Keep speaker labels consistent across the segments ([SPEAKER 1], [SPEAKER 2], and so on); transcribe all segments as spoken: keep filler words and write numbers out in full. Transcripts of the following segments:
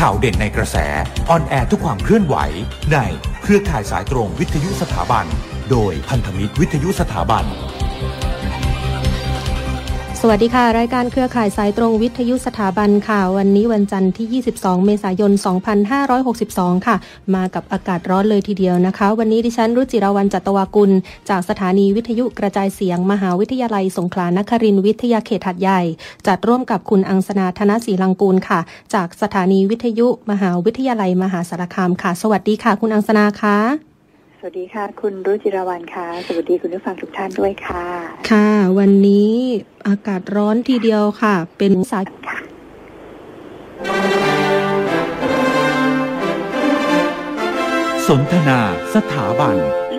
[SPEAKER 1] ข่าวเด่นในกระแสออนแอร์ทุกความเคลื่อนไหวในเครือข่ายสายตรงวิทยุสถาบันโดยพันธมิตรวิทยุสถาบัน
[SPEAKER 2] สวัสดีค่ะรายการเครือข่ายสายตรงวิทยุสถาบันค่ะวันนี้วันจันทร์ที่ยี่สิบสองเมษายนสองพันห้าร้อยหกสิบสองค่ะมากับอากาศร้อนเลยทีเดียวนะคะวันนี้ดิฉันรุจิราวัลย์จัตวากุลจากสถานีวิทยุกระจายเสียงมหาวิทยาลัยสงขลานครินทร์วิทยาเขตหาดใหญ่จัดร่วมกับคุณอังสนาธนศรีลังกูลค่ะจากสถานีวิทยุมหาวิทยาลัยมหาสารคามค่ะสวัสดีค่ะคุณอังสนาค่ะ
[SPEAKER 3] สวัสดีค่ะคุณรุจิราวัลย์ค่ะสวัสดีคุณผู้ฟังทุกท่านด้วยค่ะ
[SPEAKER 2] ค่ะวันนี้อากาศร้อนทีเดียวค่ะเป็นสายค่ะ
[SPEAKER 1] สนทนาสถาบัน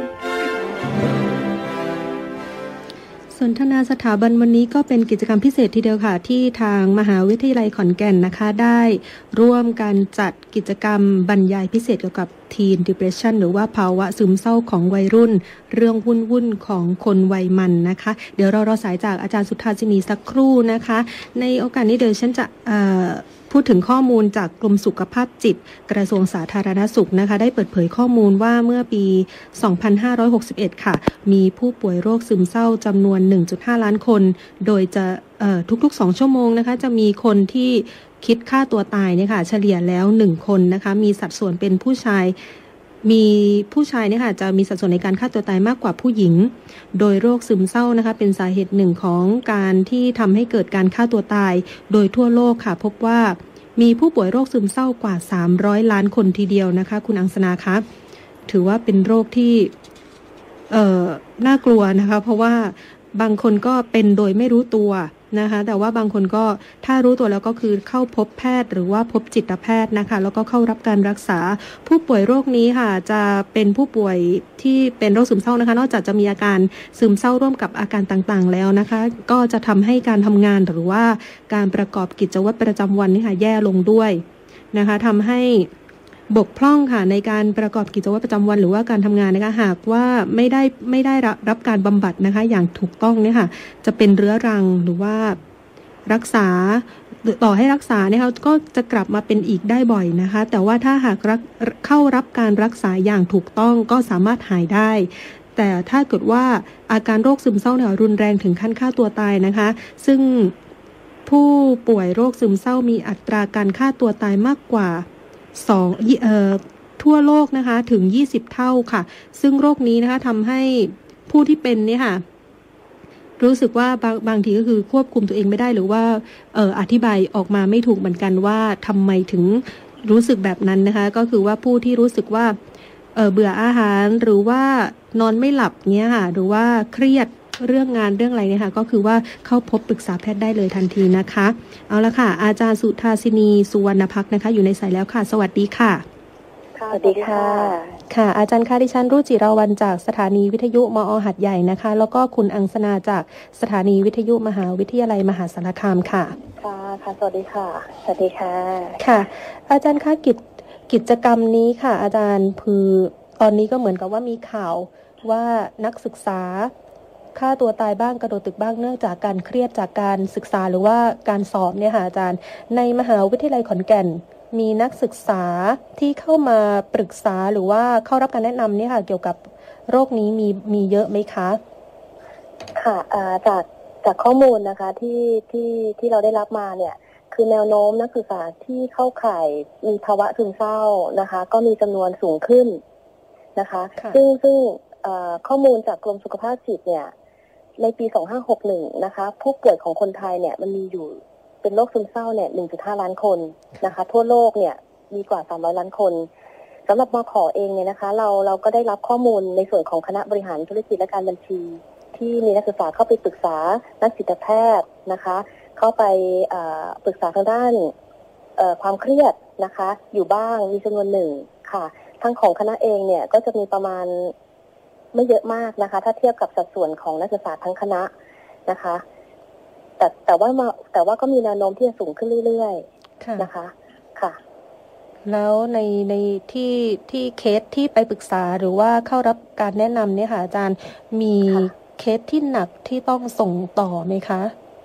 [SPEAKER 2] สนทนาสถาบันวันนี้ก็เป็นกิจกรรมพิเศษทีเดียวค่ะที่ทางมหาวิทยาลัยขอนแก่นนะคะได้ร่วมกันจัดกิจกรรมบรรยายพิเศษเกี่ยวกับ Teen Depression หรือว่าภาวะซึมเศร้าของวัยรุ่นเรื่องวุ่นวุ่นของคนวัยมันนะคะเดี๋ยวเรารอสายจากอาจารย์สุธาสินีสักครู่นะคะในโอกาสนี้เดี๋ยวฉันจะพูดถึงข้อมูลจากกรมสุขภาพจิตกระทรวงสาธารณสุขนะคะได้เปิดเผยข้อมูลว่าเมื่อปีสองพันห้าร้อยหกสิบเอ็ดค่ะมีผู้ป่วยโรคซึมเศร้าจำนวน หนึ่งจุดห้า ล้านคนโดยจะทุกๆสองชั่วโมงนะคะจะมีคนที่คิดฆ่าตัวตายเนี่ยค่ะเฉลี่ยแล้วหนึ่งคนนะคะมีสัดส่วนเป็นผู้ชายมีผู้ชายเนี่ยค่ะจะมีสัดส่วนในการฆ่าตัวตายมากกว่าผู้หญิงโดยโรคซึมเศร้านะคะเป็นสาเหตุหนึ่งของการที่ทำให้เกิดการฆ่าตัวตายโดยทั่วโลกค่ะพบว่ามีผู้ป่วยโรคซึมเศร้ากว่าสามร้อยล้านคนทีเดียวนะคะคุณอังสนาคะถือว่าเป็นโรคที่เอ่อน่ากลัวนะคะเพราะว่าบางคนก็เป็นโดยไม่รู้ตัวนะคะแต่ว่าบางคนก็ถ้ารู้ตัวแล้วก็คือเข้าพบแพทย์หรือว่าพบจิตแพทย์นะคะแล้วก็เข้ารับการรักษาผู้ป่วยโรคนี้ค่ะจะเป็นผู้ป่วยที่เป็นโรคซึมเศร้านะคะนอกจากจะมีอาการซึมเศร้าร่วมกับอาการต่างๆแล้วนะคะก็จะทำให้การทำงานหรือว่าการประกอบกิจวัตรประจำวันนี่ค่ะแย่ลงด้วยนะคะทำให้บกพร่องค่ะในการประกอบกิจวัตรประจำวันหรือว่าการทำงานนะคะหากว่าไม่ได้ไม่ได้รับการบำบัดนะคะอย่างถูกต้องเนี่ยค่ะจะเป็นเรื้อรังหรือว่ารักษาต่อให้รักษาเนี่ยเขาก็จะกลับมาเป็นอีกได้บ่อยนะคะแต่ว่าถ้าหากเข้ารับการรักษาอย่างถูกต้องก็สามารถหายได้แต่ถ้าเกิดว่าอาการโรคซึมเศร้าเนี่ยรุนแรงถึงขั้นฆ่าตัวตายนะคะซึ่งผู้ป่วยโรคซึมเศร้ามีอัตราการฆ่าตัวตายมากกว่าสองเอ่อทั่วโลกนะคะถึงยี่สิบเท่าค่ะซึ่งโรคนี้นะคะทำให้ผู้ที่เป็นเนี่ยค่ะรู้สึกว่าบางบางทีก็คือควบคุมตัวเองไม่ได้หรือว่าเอ่ออธิบายออกมาไม่ถูกเหมือนกันว่าทำไมถึงรู้สึกแบบนั้นนะคะก็คือว่าผู้ที่รู้สึกว่าเอ่อเบื่ออาหารหรือว่านอนไม่หลับเนี้ยค่ะหรือว่าเครียดเรื่องงานเรื่องอะไรเนี่ยค่ะก็คือว่าเข้าพบปรึกษาแพทย์ได้เลยทันทีนะคะเอาละค่ะอาจารย์สุธาสินีสุวรรณภักนะคะอยู่ในสายแล้วค่ะสวัสดีค่ะ
[SPEAKER 3] สวัสดีค่ะ
[SPEAKER 2] ค่ะอาจารย์คะดิฉันรุจิราวัลย์จากสถานีวิทยุมอ.หาดใหญ่นะคะแล้วก็คุณอังสนาจากสถานีวิทยุมหาวิทยาลัยมหาสารคามค่ะ
[SPEAKER 3] ค่ะค่ะสวัสดีค่ะสวัสดีค่ะ
[SPEAKER 2] ค่ะอาจารย์คะกิจกิจกรรมนี้ค่ะอาจารย์คือตอนนี้ก็เหมือนกับว่ามีข่าวว่านักศึกษาฆ่าตัวตายบ้างกระโดดตึกบ้างเนื่องจากการเครียดจากการศึกษาหรือว่าการสอบเนี่ยค่ะอาจารย์ในมหาวิทยาลัยขอนแก่นมีนักศึกษาที่เข้ามาปรึกษาหรือว่าเข้ารับการแนะนำเนี่ยค่ะเกี่ยวกับโรคนี้มีมีเยอะไหมคะ
[SPEAKER 3] ค่ะจากจากข้อมูลนะคะที่ที่ที่เราได้รับมาเนี่ยคือแนวโน้มนักศึกษาที่เข้าข่ายมีภาวะซึมเศร้านะคะก็มีจำนวนสูงขึ้นนะคะซึ่งซึ่งข้อมูลจากกรมสุขภาพจิตเนี่ยในปีสองพันห้าร้อยหกสิบเอ็ดนะคะผู้ป่วยของคนไทยเนี่ยมันมีอยู่เป็นโรคซึมเศร้าเนี่ย หนึ่งจุดห้า ล้านคนนะคะทั่วโลกเนี่ยมีกว่าสามร้อยล้านคนสำหรับมข.เองเนี่ยนะคะเราเราก็ได้รับข้อมูลในส่วนของคณะบริหารธุรกิจและการบัญชีที่มีนักศึกษาเข้าไปปรึกษานักจิตแพทย์นะคะเข้าไปปรึกษาทางด้านความเครียดนะคะอยู่บ้างมีจำนวนหนึ่งค่ะทั้งของคณะเองเนี่ยก็จะมีประมาณไม่เยอะมากนะคะถ้าเทียบกับสัดส่วนของนักศึกษาทั้งคณะนะคะแต่แต่ว่ามาแต่ว่าก็มีแนวโน้มที่จะสูงขึ้นเรื่อยๆนะคะค่ะ
[SPEAKER 2] แล้วในในที่ที่เคสที่ไปปรึกษาหรือว่าเข้ารับการแนะนำเนี่ยค่ะอาจารย์มีเคสที่หนักที่ต้องส่งต่อไหมคะ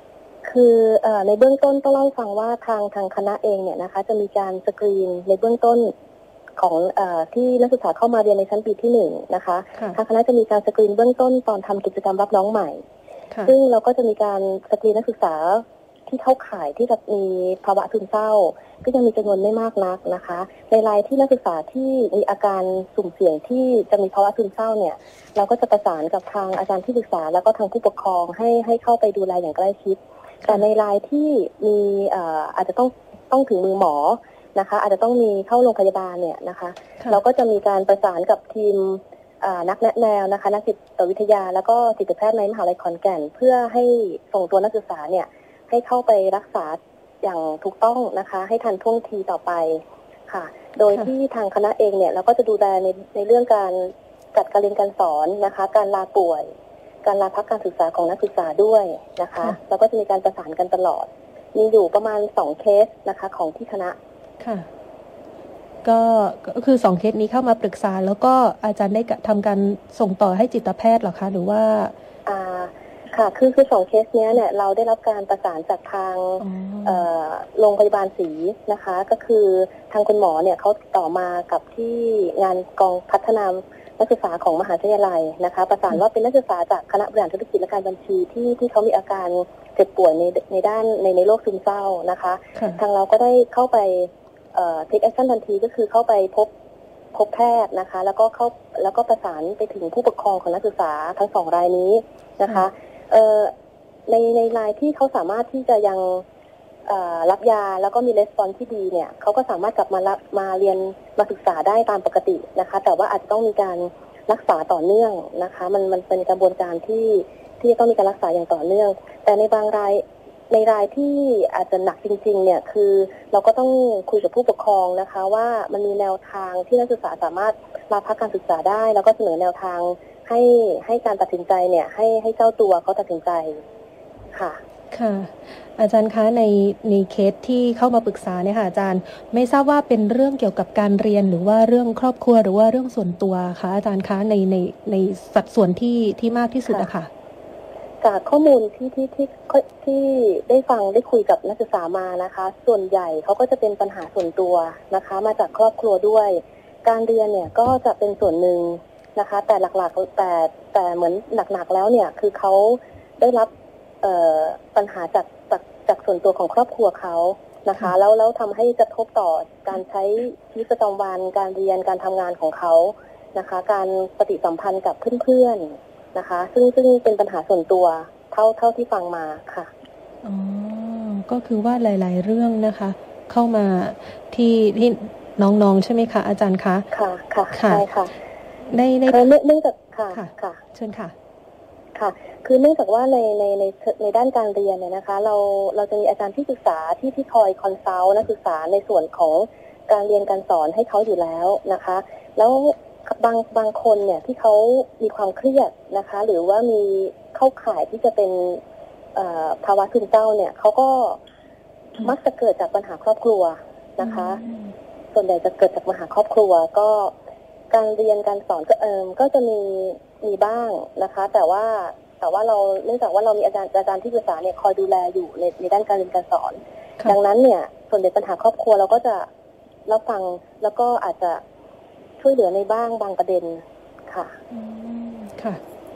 [SPEAKER 3] คือเอ่อในเบื้องต้นต้องเล่าให้ฟังว่าทางทางคณะเองเนี่ยนะคะจะมีการสกรีนในเบื้องต้นของเอ่อที่นักศึกษาเข้ามาเรียนในชั้นปีที่หนึ่งนะคะทางคณะจะมีการสกรีนเบื้องต้นตอนทำกิจกรรมรับน้องใหม่ซึ่งเราก็จะมีการสกรีนนักศึกษาที่เข้าข่ายที่จะมีภาวะซึมเศร้าก็ยังมีจำนวนไม่มากนักนะคะในรายที่นักศึกษาที่มีอาการสุ่มเสี่ยงที่จะมีภาวะซึมเศร้าเนี่ยเราก็จะประสานกับทางอาจารย์ที่ปรึกษาแล้วก็ทางผู้ปกครองให้ให้เข้าไปดูแลอย่างใกล้ชิดแต่ในรายที่มีอ่าอาจจะต้องต้องถึงมือหมอนะคะอาจจะต้องมีเข้าโรงพยาบาลเนี่ยนะคะเราก็จะมีการประสานกับทีมนักแนะแนวนะคะนักจิตวิทยาแล้วก็จิตแพทย์ในมหาวิทยาลัยขอนแก่นเพื่อให้ส่งตัวนักศึกษาเนี่ยให้เข้าไปรักษาอย่างถูกต้องนะคะให้ทันท่วงทีต่อไปค่ะโดยที่ทางคณะเองเนี่ยเราก็จะดูแลในในเรื่องการจัดการเรียนการสอนนะคะการลาป่วยการลาพักการศึกษาของนักศึกษาด้วยนะคะแล้วก็จะมีการประสานกันตลอดมีอยู่ประมาณสองเคสนะคะของที่คณะ
[SPEAKER 2] ค่ะก็ก็คือสองเคสนี้เข้ามาปรึกษาแล้วก็อาจารย์ได้ทำการส่งต่อให้จิตแพทย์หรอคะหรือว่า
[SPEAKER 3] อ่าค่ะคือคือสองเคสนี้เนี่ยเราได้รับการประสานจากทางโรงพยาบาลศรีนะคะก็คือทางคุณหมอเนี่ยเขาติดต่อมากับที่งานกองพัฒนานักศึกษาของมหาวิทยาลัยนะคะประสานว่าเป็นนักศึกษาจากคณะบริหารธุรกิจและการบัญชีที่ที่เขามีอาการเจ็บป่วยในในด้านในในโรคซึมเศร้านะคะทางเราก็ได้เข้าไปเอ่อ take action ทันทีก็คือเข้าไปพบพบแพทย์นะคะแล้วก็เข้าแล้วก็ประสานไปถึงผู้ปกครองของนักศึกษาทั้งสองรายนี้นะคะเอ่อในในรายที่เขาสามารถที่จะยังรับยาแล้วก็มีレスปอนส์ที่ดีเนี่ยเขาก็สามารถกลับมารับมาเรียนมาศึกษาได้ตามปกตินะคะแต่ว่าอาจจะต้องมีการรักษาต่อเนื่องนะคะมันมันเป็นกระบวนการที่ที่จะต้องมีการรักษาอย่างต่อเนื่องแต่ในบางรายในรายที่อาจจะหนักจริงๆเนี่ยคือเราก็ต้องคุยกับผู้ปกครองนะคะว่ามันมีแนวทางที่นักศึกษาสามารถลาพักการศึกษาได้แล้วก็เสนอแนวทางให้ให้การตัดสินใจเนี่ยให้ให้เจ้าตัวเขาตัดสินใจค่ะ
[SPEAKER 2] ค่ะอาจารย์คะในในเคสที่เข้ามาปรึกษาเนี่ยค่ะอาจารย์ไม่ทราบว่าเป็นเรื่องเกี่ยวกับการเรียนหรือว่าเรื่องครอบครัวหรือว่าเรื่องส่วนตัวคะอาจารย์คะในในในสัดส่วนที่ที่มากที่สุดอะค่ะ
[SPEAKER 3] จากข้อมูลที่ที่ที่ที่ได้ฟังได้คุยกับนักศึกษามานะคะส่วนใหญ่เขาก็จะเป็นปัญหาส่วนตัวนะคะมาจากครอบครัวด้วยการเรียนเนี่ยก็จะเป็นส่วนหนึ่งนะคะแต่หลักๆแต่แต่เหมือนหนักๆแล้วเนี่ยคือเขาได้รับปัญหาจากจากจากส่วนตัวของครอบครัวเขานะคะแล้วแล้วทำให้กระทบต่อการใช้ชีวิตประจำวันการเรียนการทำงานของเขานะคะการปฏิสัมพันธ์กับเพื่อนๆนะคะซึ่งซึ่งเป็นปัญหาส่วนตัวเท่าเท่าที่ฟังมาค่ะ
[SPEAKER 2] อ๋อก็คือว่าหลายๆเรื่องนะคะเข้ามาที่ที่น้องๆใช่ไหมคะอาจารย์คะ
[SPEAKER 3] ค่ะค่ะใช่ค่ะ
[SPEAKER 2] ในใน
[SPEAKER 3] เนื่องจากค่ะค่ะ
[SPEAKER 2] เชิญค่ะ
[SPEAKER 3] ค่ะคือเนื่องจากว่าในในในในด้านการเรียนเนี่ยนะคะเราเราจะมีอาจารย์ที่ปรึกษาที่ที่คอยคอนซัลท์นักศึกษาในส่วนของการเรียนการสอนให้เขาอยู่แล้วนะคะแล้วบางบางคนเนี่ยที่เขามีความเครียดนะคะหรือว่ามีเข้าข่ายที่จะเป็นภาวะซึมเศร้าเนี่ยเขาก็มักจะเกิดจากปัญหาครอบครัวนะคะส่วนใหญ่จะเกิดจากปัญหาครอบครัวก็การเรียนการสอนก็เอิมก็จะมีมีบ้างนะคะแต่ว่าแต่ว่าเราเนื่องจากว่าเรามีอาจารย์อาจารย์ที่ปรึกษาเนี่ยคอยดูแลอยู่ในในด้านการเรียนการสอนดังนั้นเนี่ยส่วนใหญ่ปัญหาครอบครัวเราก็จะรับฟังแล้วก็อาจจะช่วยเหลือในบ้างบางประเด็นค่ะ
[SPEAKER 2] ค่ะ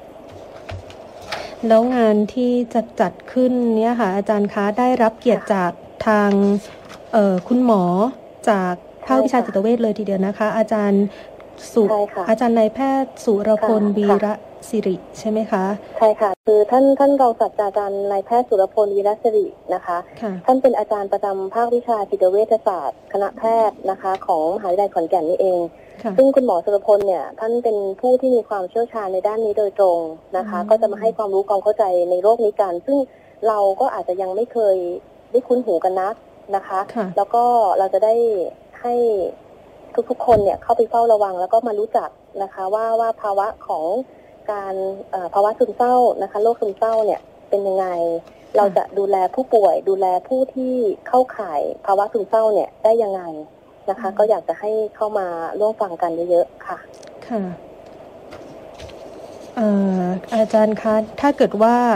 [SPEAKER 2] แล้วงานที่จะจัดขึ้นเนี่ยค่ะอาจารย์คะได้รับเกียรติจากทางเอ่อคุณหมอจากภาควิชาจิตเวชเลยทีเดียวนะคะอาจารย์สุอาจารย์นายแพทย์สุรพลวีระศิริใช่ไหมคะ
[SPEAKER 3] ใช่ค่ะคือท่านท่านรองศาสตราจารย์นายแพทย์สุรพลวีระศิรินะคะท่านเป็นอาจารย์ประจำภาควิชาจิตเวชศาสตร์คณะแพทย์นะคะของมหาวิทยาลัยขอนแก่นนี่เองซึ่งคุณหมอสุรพลเนี่ยท่านเป็นผู้ที่มีความเชี่ยวชาญในด้านนี้โดยตรงนะคะก็จะมาให้ความรู้ความเข้าใจในโรคนี้กันซึ่งเราก็อาจจะยังไม่เคยได้คุ้นหูกันนักนะคะแล้วก็เราจะได้ให้ทุกๆคนเนี่ยเข้าไปเฝ้าระวังแล้วก็มารู้จักนะคะว่าว่าภาวะของการภาวะซึมเศร้านะคะโรคซึมเศร้าเนี่ยเป็นยังไงเราจะดูแลผู้ป่วยดูแลผู้ที่เข้าข่ายภาวะซึมเศร้าเนี่ยได้ยังไงนะคะก็อยากจะให้เข้ามาร่วมฟังกันเยอะๆค่ะ
[SPEAKER 2] ค่ะอาจารย์คะถ้าเกิดว่า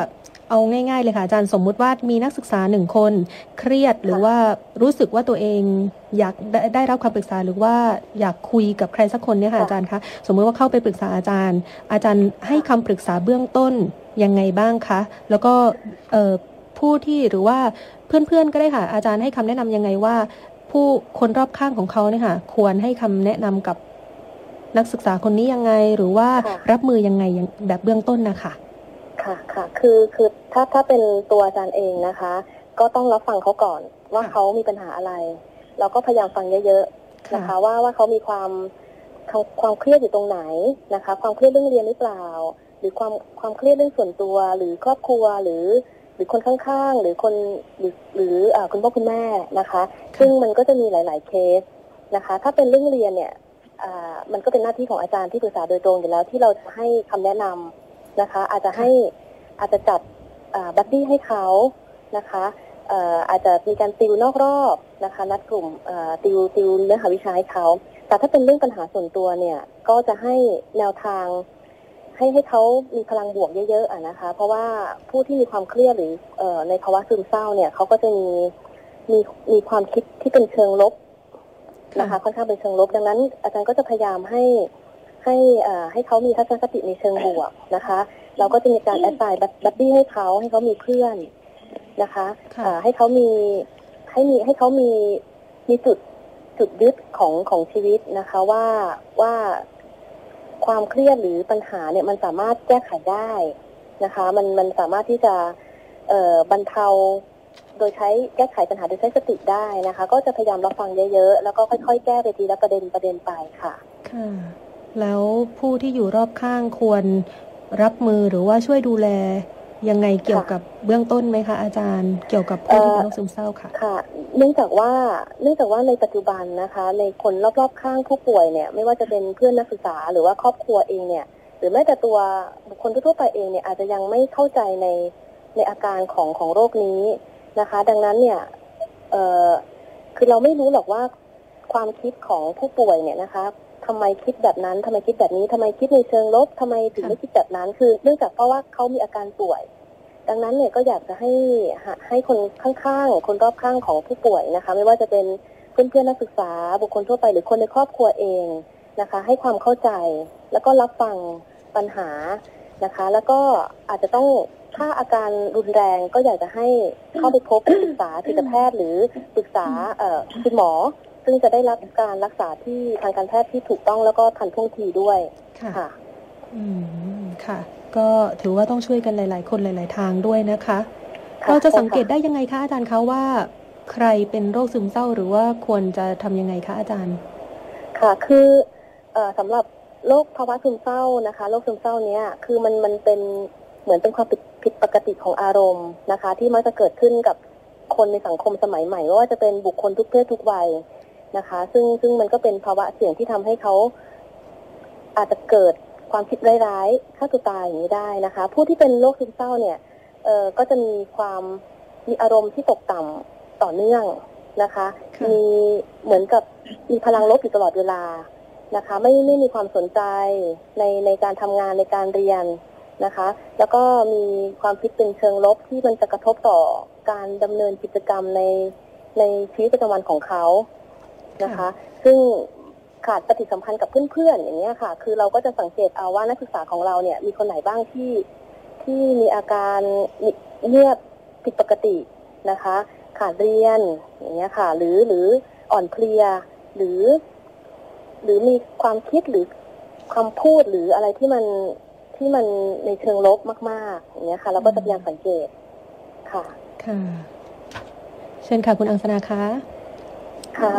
[SPEAKER 2] เอาง่ายๆเลยค่ะอาจารย์สมมุติว่ามีนักศึกษาหนึ่งคนเครียดหรือว่ารู้สึกว่าตัวเองอยากได้ได้รับคำปรึกษาหรือว่าอยากคุยกับใครสักคนเนี่ยค่ะอาจารย์คะสมมติว่าเข้าไปปรึกษาอาจารย์อาจารย์ให้คำปรึกษาเบื้องต้นยังไงบ้างคะแล้วก็เอ่อผู้ที่หรือว่าเพื่อนๆก็ได้ค่ะอาจารย์ให้คำแนะนำยังไงว่าผู้คนรอบข้างของเขาเนี่ยค่ะควรให้คำแนะนำกับนักศึกษาคนนี้ยังไงหรือว่ารับมือยังไงแบบเบื้องต้นนะคะค่ะ
[SPEAKER 3] ค่ะคือคือถ้าถ้าเป็นตัวอาจารย์เองนะคะก็ต้องรับฟังเขาก่อนว่าเขามีปัญหาอะไรเราก็พยายามฟังเยอะๆนะคะว่าว่าเขามีความความเครียดอยู่ตรงไหนนะคะความเครียดเรื่องเรียนหรือเปล่าหรือความความเครียดเรื่องส่วนตัวหรือครอบครัวหรือหรือคนข้างๆหรือคนหรือหรือคุณพ่อคุณแม่นะคะซึ่งมันก็จะมีหลายๆเคสนะคะถ้าเป็นเรื่องเรียนเนี่ยมันก็เป็นหน้าที่ของอาจารย์ที่ปรึกษาโดยตรงอยู่แล้วที่เราจะให้คำแนะนำนะคะอาจจะให้อาจจะจัดบัดดี้ให้เขานะคะอาจจะมีการติวนอกรอบนะคะนัดกลุ่มติวติวเนื้อหาวิชาให้เขาแต่ถ้าเป็นเรื่องปัญหาส่วนตัวเนี่ยก็จะให้แนวทางให้ให้เขามีพลังบวกเยอะๆอ่ะนะคะเพราะว่าผู้ที่มีความเครียดหรือในภาวะซึมเศร้าเนี่ยเขาก็จะมีมีมีความคิดที่เป็นเชิงลบนะคะค่อนข้างเป็นเชิงลบดังนั้นอาจารย์ก็จะพยายามให้ให้ให้เขามีทัศนคติในเชิงบวกนะคะเราก็จะมีการแอดไซน์บัดดี้ให้เขาให้เขามีเพื่อนนะคะให้เขามีให้มีให้เขามีมีจุดจุดยึดของของชีวิตนะคะว่าว่าความเครียดหรือปัญหาเนี่ยมันสามารถแก้ไขได้นะคะมันมันสามารถที่จะเอ่อบรรเทาโดยใช้แก้ไขปัญหาโดยใช้สติได้นะคะก็จะพยายามรับฟังเยอะๆแล้วก็ค่อยๆแก้ไปทีละประเด็นประเด็นไปค่ะ
[SPEAKER 2] ค่ะแล้วผู้ที่อยู่รอบข้างควรรับมือหรือว่าช่วยดูแลยังไงเกี่ยวกับเบื้องต้นไหมคะอาจารย์เกี่ยวกับผู้ที่เป็นโรคซึมเศร้าค่ะ
[SPEAKER 3] ค่ะเนื่องจากว่าเนื่องจากว่าในปัจจุบันนะคะในคนรอบๆข้างผู้ป่วยเนี่ยไม่ว่าจะเป็นเพื่อนนักศึกษาหรือว่าครอบครัวเองเนี่ยหรือแม้แต่ตัวบุคคลทั่วไปเองเนี่ยอาจจะยังไม่เข้าใจในในอาการของของโรคนี้นะคะดังนั้นเนี่ยเอ่อคือเราไม่รู้หรอกว่าความคิดของผู้ป่วยเนี่ยนะคะทำไมคิดแบบนั้นทำไมคิดแบบนี้ทำไมคิดในเชิงลบทำไมถึงไม่คิดแบบนั้นคือเนื่องจากเพราะว่าเขามีอาการป่วยดังนั้นเนี่ยก็อยากจะให้ให้คนข้างๆคนรอบข้างของผู้ป่วยนะคะไม่ว่าจะเป็นเพื่อนๆนักศึกษาบุคคลทั่วไปหรือคนในครอบครัวเองนะคะให้ความเข้าใจแล้วก็รับฟังปัญหานะคะแล้วก็อาจจะต้องถ้าอาการรุนแรงก็อยากจะให้เข้าไปพบปรึกษาจิตแพทย์หรือปรึกษาคุณหมอซึ่งจะได้รับการรักษาที่ทางการแพทย์ที่ถูกต้องแล้วก็ทันท่วงทีด้วยค่ะ
[SPEAKER 2] อืมค่ะก็ถือว่าต้องช่วยกันหลายๆคนหลายๆทางด้วยนะคะเราจะสังเกตได้ยังไงคะอาจารย์คะว่าใครเป็นโรคซึมเศร้าหรือว่าควรจะทำยังไงคะอาจารย์
[SPEAKER 3] ค่ะคือสำหรับโรคภาวะซึมเศร้านะคะโรคซึมเศร้าเนี้ยคือมันมันเป็นเหมือนเป็นความผิดผิดปกติของอารมณ์นะคะที่มักจะเกิดขึ้นกับคนในสังคมสมัยใหม่ไม่ว่าจะเป็นบุคคลทุกเพศทุกวัยนะคะซึ่งซึ่งมันก็เป็นภาวะเสี่ยงที่ทำให้เขาอาจจะเกิดความคิดร้ายๆฆ่าตัวตายอย่างนี้ได้นะคะผู้ที่เป็นโรคซึมเศร้าเนี่ยเอ่อก็จะมีความมีอารมณ์ที่ตกต่ำต่อเนื่องนะคะมีเหมือนกับมีพลังลบอยู่ตลอดเวลานะคะไม่ไม่มีความสนใจในในการทำงานในการเรียนนะคะแล้วก็มีความคิดเป็นเชิงลบที่มันจะกระทบต่อการดำเนินกิจกรรมในในชีวิตประจำวันของเขานะคะซึ่งขาดปฏิสัมพันธ์กับเพื่อนๆอย่างเงี้ยค่ะคือเราก็จะสังเกตเอาว่านักศึกษาของเราเนี่ยมีคนไหนบ้างที่ที่มีอาการเงียบผิดปกตินะคะขาดเรียนอย่างเงี้ยค่ะหรือหรืออ่อนเพลียหรือหรือมีความคิดหรือความพูดหรืออะไรที่มันที่มันในเชิงลบมากๆอย่างเงี้ยค่ะเราก็จะพยายามสังเกตค่ะ
[SPEAKER 2] ค่ะเชิญค่ะคุณอังสนาคะ
[SPEAKER 3] ค่ะ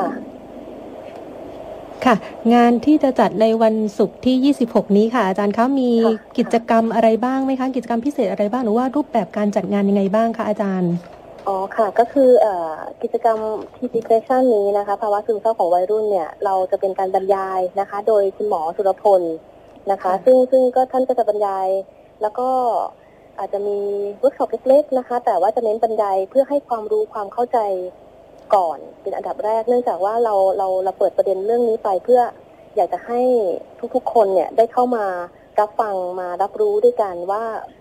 [SPEAKER 2] ค่ะงานที่จะจัดในวันศุกร์ที่ยี่สิบหกนี้ค่ะอาจารย์คะมีกิจกรรมอะไรบ้างไหมคะกิจกรรมพิเศษอะไรบ้างหรือว่ารูปแบบการจัดงานยังไงบ้างคะอาจารย์
[SPEAKER 3] อ๋อค่ะก็คือเอ่อกิจกรรม Depression นี้นะคะภาวะซึมเศร้าของวัยรุ่นเนี่ยเราจะเป็นการบรรยายนะคะโดยคุณหมอสุรพลนะคะซึ่งซึ่งก็ท่านก็จะบรรยายแล้วก็อาจจะมีเวิร์กช็อปเล็กๆนะคะแต่ว่าจะเน้นบรรยายเพื่อให้ความรู้ความเข้าใจก่อนเป็นอันดับแรกเนื่องจากว่าเราเราเราเปิดประเด็นเรื่องนี้ไปเพื่ออยากจะให้ทุกๆคนเนี่ยได้เข้ามารับฟังมารับรู้ด้วยกันว่าภ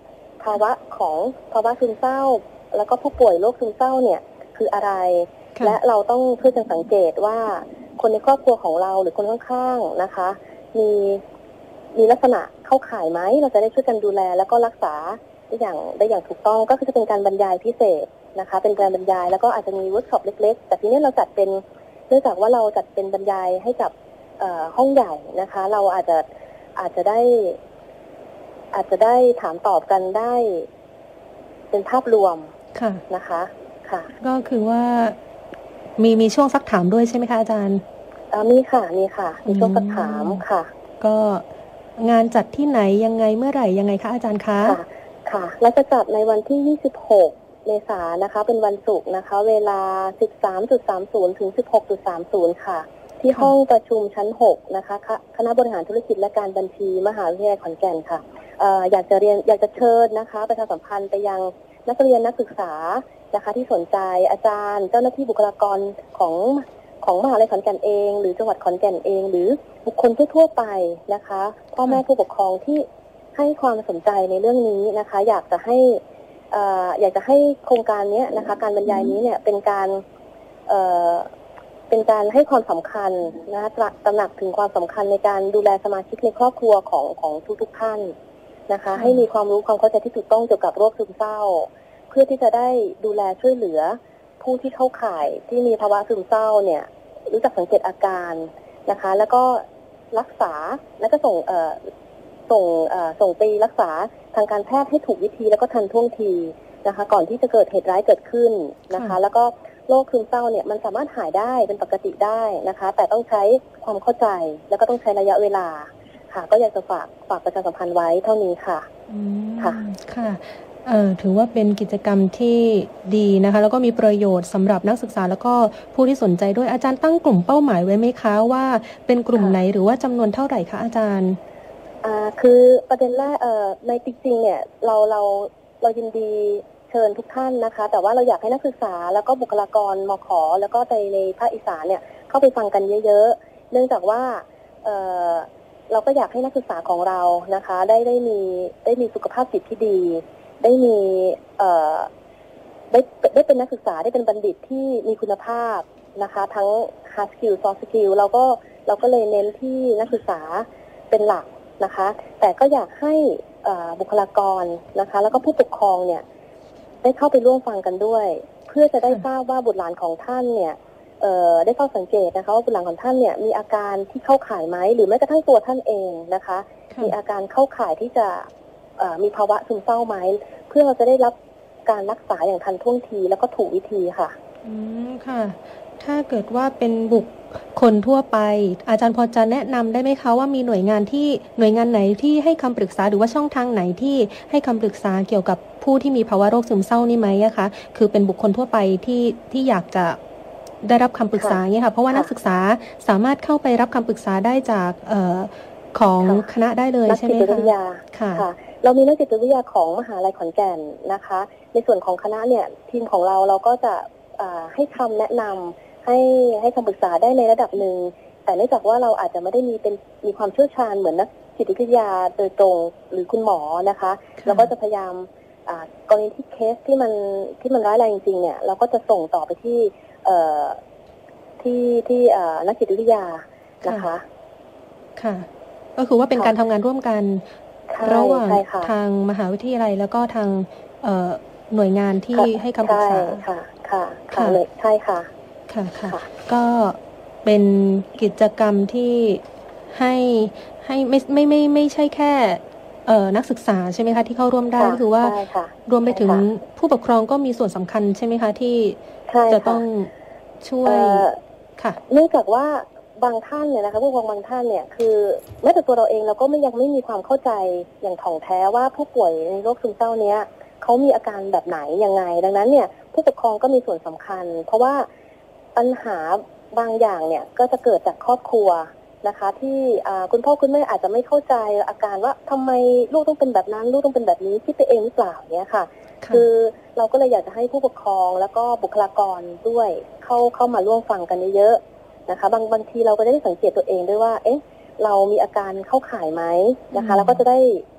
[SPEAKER 3] ภาวะของภาวะซึมเศร้าแล้วก็ผู้ป่วยโรคซึมเศร้าเนี่ยคืออะไรและเราต้องช่วยกันสังเกตว่าคนในครอบครัวของเราหรือคนข้างๆนะคะมีมีลักษณะเข้าข่ายไหมเราจะได้ช่วยกันดูแลแล้วก็รักษาได้อย่างได้อย่างถูกต้องก็คือจะเป็นการบรรยายพิเศษนะคะเป็นการบรรยายแล้วก็อาจจะมีเวิร์กช็อปเล็กๆแต่ทีนี้เราจัดเป็นเนื่องจากว่าเราจัดเป็นบรรยายให้กับห้องใหญ่นะคะเราอาจจะอาจจะได้อาจจะได้ถามตอบกันได้เป็นภาพรวม
[SPEAKER 2] ค่ะ
[SPEAKER 3] นะคะค่ะ
[SPEAKER 2] ก็คือว่ามีมีช่วงซักถามด้วยใช่ไหมคะอาจารย์
[SPEAKER 3] อ่ามีค่ะมีค่ะมีช่วงซักถามค่ะ
[SPEAKER 2] ก็งานจัดที่ไหนยังไงเมื่อไหร่ยังไงคะอาจารย์คะ
[SPEAKER 3] ค่ะค่ะเราจะจัดในวันที่ยี่สิบหกเมษายนนะคะเป็นวันศุกร์นะคะเวลา สิบสามจุดสามศูนย์ ถึง สิบหกจุดสามศูนย์ ค่ะที่ห้องประชุมชั้นหกนะคะคณะบริหารธุรกิจและการบัญชีมหาวิทยาลัยขอนแก่นค่ะเอ่ออยากจะเรียนอยากจะเชิญนะคะประชาสัมพันธ์ไปยังนักเรียนนักศึกษานะคะที่สนใจอาจารย์เจ้าหน้าที่บุคลากรของของมหาวิทยาลัยขอนแก่นเองหรือจังหวัดขอนแก่นเองหรือบุคคลทั่วไปนะคะพ่อแม่ผู้ปกครองที่ให้ความสนใจในเรื่องนี้นะคะอยากจะให้เอ่ออยากจะให้โครงการนี้นะคะการบรรยายนี้เนี่ยเป็นการเอ่อเป็นการให้ความสำคัญนะคะตระหนักถึงความสำคัญในการดูแลสมาชิกในครอบครัวของของทุกๆท่านนะคะให้มีความรู้ความเข้าใจที่ถูกต้องเกี่ยวกับโรคซึมเศร้าเพื่อที่จะได้ดูแลช่วยเหลือผู้ที่เข้าข่ายที่มีภาวะซึมเศร้าเนี่ยรู้จักสังเกตอาการนะคะแล้วก็รักษาแล้วก็ส่งเอ่อส่งเอ่อส่งไปรักษาทางการแพทย์ให้ถูกวิธีแล้วก็ทันท่วงทีนะคะก่อนที่จะเกิดเหตุร้ายเกิดขึ้นนะคะแล้วก็โรคซึมเศร้าเนี่ยมันสามารถหายได้เป็นปกติได้นะคะแต่ต้องใช้ความเข้าใจแล้วก็ต้องใช้ระยะเวลาค่ะก็อยากจะฝากฝากประชาสัมพันธ์ไว้เท่านี้ค่ะ
[SPEAKER 2] ค่ะค่ะเอ่อถือว่าเป็นกิจกรรมที่ดีนะคะแล้วก็มีประโยชน์สำหรับนักศึกษาแล้วก็ผู้ที่สนใจด้วยอาจารย์ตั้งกลุ่มเป้าหมายไว้ไหมคะว่าเป็นกลุ่มไหนหรือว่าจำนวนเท่าไหร่คะอาจารย์
[SPEAKER 3] อ่าคือประเด็นแรกเอ่อในจริงๆเนี่ยเราเราเรายินดีเชิญทุกท่านนะคะแต่ว่าเราอยากให้นักศึกษาแล้วก็บุคลากรมข.แล้วก็ในในภาคอีสานเนี่ยเข้าไปฟังกันเยอะๆเนื่องจากว่าเอ่อเราก็อยากให้นักศึกษาของเรานะคะได้ได้มีได้มีสุขภาพจิตที่ดีได้มีเอ่อได้ได้เป็นนักศึกษาได้เป็นบัณฑิตที่มีคุณภาพนะคะทั้ง hard skill soft skill เราก็เราก็เลยเน้นที่นักศึกษาเป็นหลักนะคะแต่ก็อยากให้บุคลากรนะคะแล้วก็ผู้ปกครองเนี่ยได้เข้าไปร่วมฟังกันด้วยเพื่อจะได้ทราบว่าบุตรหลานของท่านเนี่ยเอ่อได้เข้าสังเกตนะคะว่าบุตรหลานของท่านเนี่ยมีอาการที่เข้าข่ายไหมหรือแม้กระทั่งตัวท่านเองนะคะมีอาการเข้าข่ายที่จะมีภาวะซึมเศร้าไหมเพื่อเราจะได้รับการรักษาอย่างทันท่วงทีแล้วก็ถูกวิธีค่ะ
[SPEAKER 2] อืมค่ะถ้าเกิดว่าเป็นบุคคลทั่วไปอาจารย์พอจะแนะนำได้ไหมคะว่ามีหน่วยงานที่หน่วยงานไหนที่ให้คำปรึกษาหรือว่าช่องทางไหนที่ให้คำปรึกษาเกี่ยวกับผู้ที่มีภาวะโรคซึมเศร้านี่ไหมอะคะคือเป็นบุคคลทั่วไปที่ที่อยากจะได้รับคำปรึกษาเนี่ยค่ะเพราะว่านักศึกษาสามารถเข้าไปรับคำปรึกษาได้จากเอ่อของคณะได้เลยใช่ไหมคะ
[SPEAKER 3] ค่ะเรามีนักจิตวิทยาของมหาวิทยาลัยขอนแก่นนะคะในส่วนของคณะเนี่ยทีมของเราเราก็จะให้คำแนะนำให้ให้คำปรึกษาได้ในระดับหนึ่งแต่เนื่องจากว่าเราอาจจะไม่ได้มีเป็นมีความเชี่ยวชาญเหมือนนักจิตวิทยาโดยตรงหรือคุณหมอนะคะเราก็จะพยายามกรณีที่เคสที่มันที่มันร้ายแรงจริงๆเนี่ยเราก็จะส่งต่อไปที่ที่ที่นักจิตวิทยานะคะ
[SPEAKER 2] ค่ะก็คือว่าเป็นการทำงานร่วมกันระหว่างทางมหาวิทยาลัยแล้วก็ทางหน่วยงานที่ให้คำปรึกษา
[SPEAKER 3] ค่ะค่ะค่ะใช่ค่ะ
[SPEAKER 2] ค่ะค่ะก็เป็นกิจกรรมที่ให้ให้ไม่ไม่ไม่ไม่ใช่แค่เอ่อนักศึกษาใช่ไหมคะที่เข้าร่วมได้ก็คือว่ารวมไปถึงผู้ปกครองก็มีส่วนสำคัญใช่ไหมคะที่จะต้องช่วยค่ะ
[SPEAKER 3] เนื่องจากว่าบางท่านเนี่ยนะคะผู้ปกครองบางท่านเนี่ยคือแม้แต่ตัวเราเองเราก็ไม่ยังไม่มีความเข้าใจอย่างถ่องแท้ว่าผู้ป่วยในโรคซึมเศร้าเนี้ยเขามีอาการแบบไหนยังไงดังนั้นเนี่ยผู้ปกครองก็มีส่วนสำคัญเพราะว่าปัญหาบางอย่างเนี่ยก็จะเกิดจากครอบครัวนะคะที่คุณพ่อคุณแม่อาจจะไม่เข้าใจอาการว่าทำไมลูกต้องเป็นแบบนั้นลูกต้องเป็นแบบนี้คิดไปเองหรือเปล่าเนี่ยค่ะคือเราก็เลยอยากจะให้ผู้ปกครองแล้วก็บุคลากรด้วยเข้าเข้ามาร่วมฟังกันเยอะนะคะบางบางทีเราก็จะได้สังเกตตัวเองด้วยว่าเอ๊ะเรามีอาการเข้าข่ายไหมนะคะแล้วก็จะได้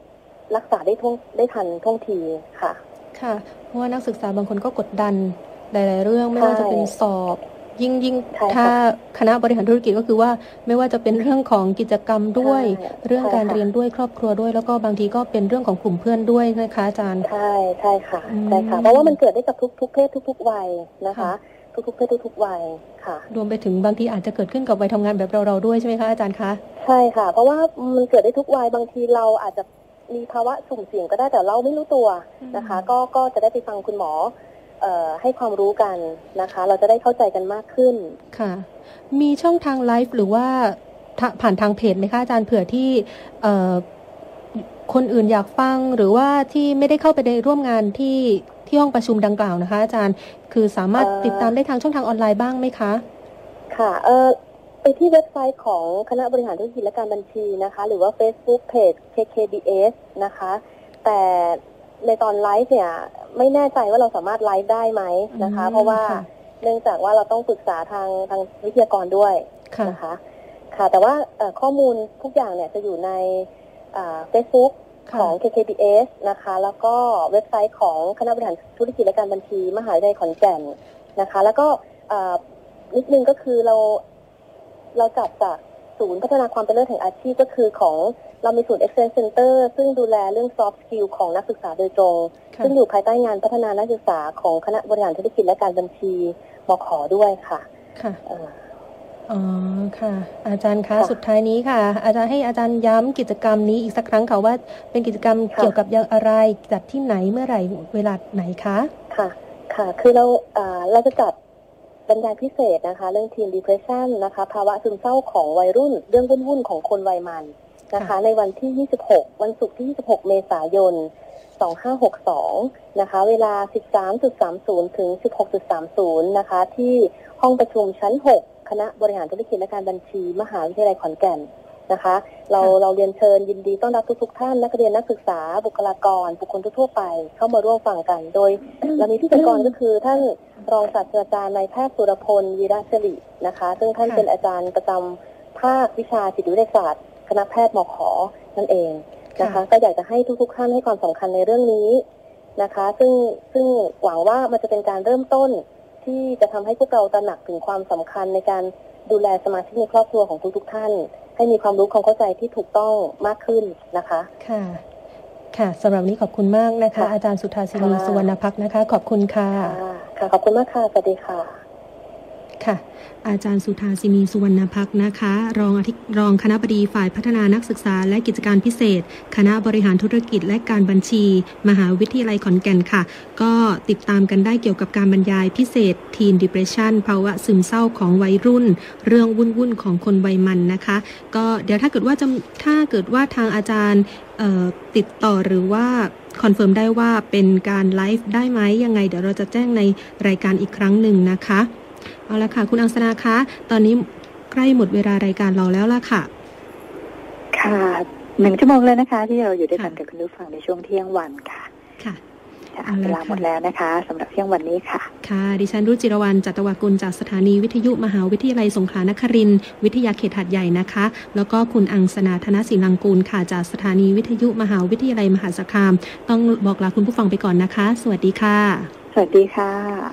[SPEAKER 3] รักษาได้ท่วงได้ทันท่วงทีค่ะ
[SPEAKER 2] ค่ะเพราะว่านักศึกษาบางคนก็กดดันหลายๆเรื่องไม่ว่าจะเป็นสอบยิ่งยิ่งถ้าคณะบริหารธุรกิจก็คือว่าไม่ว่าจะเป็นเรื่องของกิจกรรมด้วยเรื่องการเรียนด้วยครอบครัวด้วยแล้วก็บางทีก็เป็นเรื่องของกลุ่มเพื่อนด้วยนะคะอาจารย์
[SPEAKER 3] ใช่ใช่ค่ะใช่ค่ะเพราะว่ามันเกิดได้กับทุกทุกเพศทุกทุกวัยนะคะทุกทุกเพศทุกทุกวัยค่ะ
[SPEAKER 2] รวมไปถึงบางทีอาจจะเกิดขึ้นกับวัยทำงานแบบเราเราด้วยใช่ไหมคะอาจารย์คะ
[SPEAKER 3] ใช่ค่ะเพราะว่ามันเกิดได้ทุกวัยบางทีเราอาจจะมีภาวะสุ่มเสี่ยงก็ได้แต่เราไม่รู้ตัวนะคะก็ก็จะได้ไปฟังคุณหมอเอ่อให้ความรู้กันนะคะเราจะได้เข้าใจกันมากขึ้น
[SPEAKER 2] ค่ะมีช่องทางไลฟ์หรือว่าผ่านทางเพจไหมคะอาจารย์เผื่อที่เอ่อคนอื่นอยากฟังหรือว่าที่ไม่ได้เข้าไปในร่วมงานที่ที่ห้องประชุมดังกล่าวนะคะอาจารย์คือสามารถติดตามได้ทางช่องทางออนไลน์บ้างไหมคะ
[SPEAKER 3] ค่ะเอ่อไปที่เว็บไซต์ของคณะบริหารธุรกิจและการบัญชีนะคะหรือว่า Facebook Page เค เค บี เอส นะคะแต่ในตอนไลฟ์เนี่ยไม่แน่ใจว่าเราสามารถไลฟ์ได้ไหมนะคะเพราะว่าเนื่องจากว่าเราต้องปรึกษาทางทางวิทยากรด้วยนะคะค่ะแต่ว่าข้อมูลทุกอย่างเนี่ยจะอยู่ในเฟซบุ๊กของ เค เค บี เอส นะคะแล้วก็เว็บไซต์ของคณะบริหารธุรกิจและการบัญชีมหาวิทยาลัยขอนแก่นนะคะแล้วก็นิดนึงก็คือเราเราจัดจากศูนย์พัฒนาความเป็นเลิศแห่งอาชีพก็คือของเรามีศูนย์ Excellence Center ซึ่งดูแลเรื่อง soft skill ของนักศึกษาโดยตรงซึ่งอยู่ภายใต้งานพัฒนานักศึกษาของคณะบริหารธุรกิจและการบัญชีมข.ด้วยค่ะ
[SPEAKER 2] ค่ะอ๋อค่ะอาจารย์คะสุดท้ายนี้ค่ะอาจารย์ให้อาจารย์ย้ำกิจกรรมนี้อีกสักครั้งค่ะว่าเป็นกิจกรรมเกี่ยวกับอย่างอะไรจัดที่ไหนเมื่อไหร่เวลาไหนคะ
[SPEAKER 3] ค่ะค่ะคือเราเราจะจัดบรรยายพิเศษนะคะเรื่อง Teen Depression นะคะภาวะซึมเศร้าของวัยรุ่นเรื่องวุ่นๆของคนวัยมันนะคะในวันที่ยี่สิบหกวันศุกร์ที่ยี่สิบหกเมษายนสองพันห้าร้อยหกสิบสองนะคะเวลา สิบสามนาฬิกาสามสิบ ถึง สิบหกนาฬิกาสามสิบ นะคะที่ห้องประชุมชั้นหกคณะบริหารธุรกิจและการบัญชีมหาวิทยาลัยขอนแก่นนะคะเราเราเรียนเชิญยินดีต้อนรับทุกๆท่านนักเรียนนักศึกษาบุคลากรบุคคลทั่วไปเข้ามาร่วมฟังกันโดยเรามีพิธีกรก็คือท่านรองศาสตราจารย์นายแพทย์สุรพลวีระศิรินะคะซึ่งท่านเป็นอาจารย์ประจำภาควิชาจิตวิทยาศาสตร์คณะแพทย์มข.นั่นเองนะคะก็อยากจะให้ทุกๆท่านให้ความสำคัญในเรื่องนี้นะคะซึ่งซึ่งหวังว่ามันจะเป็นการเริ่มต้นที่จะทำให้พวกเราตระหนักถึงความสำคัญในการดูแลสมาชิกในครอบครัวของทุกๆท่านให้มีความรู้ความเข้าใจที่ถูกต้องมากขึ้นนะคะ
[SPEAKER 2] ค่ะค่ะสำหรับนี้ขอบคุณมากนะคะอาจารย์สุธาสินีสุวรรณภักนะคะขอบคุณค่ะ
[SPEAKER 3] ค่ะขอบคุณมากค่ะสวัสดีค่ะ
[SPEAKER 2] ค่ะอาจารย์สุธาสินีสุวรรณภักนะคะรองอธิรองคณบดีฝ่ายพัฒนานักศึกษาและกิจการพิเศษคณะบริหารธุรกิจและการบัญชีมหาวิทยาลัยขอนแก่นค่ะก็ติดตามกันได้เกี่ยวกับการบรรยายพิเศษ Teen Depression ภาวะซึมเศร้าของวัยรุ่นเรื่องวุ่นๆของคนวัยมันนะคะก็เดี๋ยวถ้าเกิดว่าจะถ้าเกิดว่าทางอาจารย์ติดต่อหรือว่าคอนเฟิร์มได้ว่าเป็นการไลฟ์ได้ไหมยังไงเดี๋ยวเราจะแจ้งในรายการอีกครั้งหนึ่งนะคะเอาละค่ะคุณอังสนาคะตอนนี้ใกล้หมดเวลารายการเราแล้วล่ะค่ะ
[SPEAKER 4] ค่ะหนึ่งชั่วโมงเลยนะคะที่เราอยู่ด้วยกันกับคุณผู้ฟังในช่วงเที่ยงวันค่ะ
[SPEAKER 2] ค่ะ
[SPEAKER 4] เวลาหมดแล้วนะคะสำหรับเที่ยงวันนี้ค่ะ
[SPEAKER 2] ค่ะดิฉันรุจิรวรรณจัตวากุลจากสถานีวิทยุมหาวิทยาลัยสงขลานครินทร์วิทยาเขตหาดใหญ่นะคะแล้วก็คุณอังสนาธนศิลังกูลค่ะจากสถานีวิทยุมหาวิทยาลัยมหาสารคามต้องบอกลาคุณผู้ฟังไปก่อนนะคะสวัสดีค่ะ
[SPEAKER 4] สวัสดีค่ะ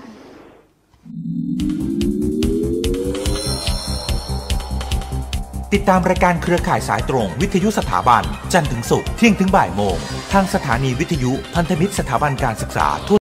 [SPEAKER 1] ติดตามรายการเครือข่ายสายตรงวิทยุสถาบันจันทร์ถึงศุกร์เที่ยงถึงบ่ายโมงทางสถานีวิทยุพันธมิตรสถาบันการศึกษาทั่ว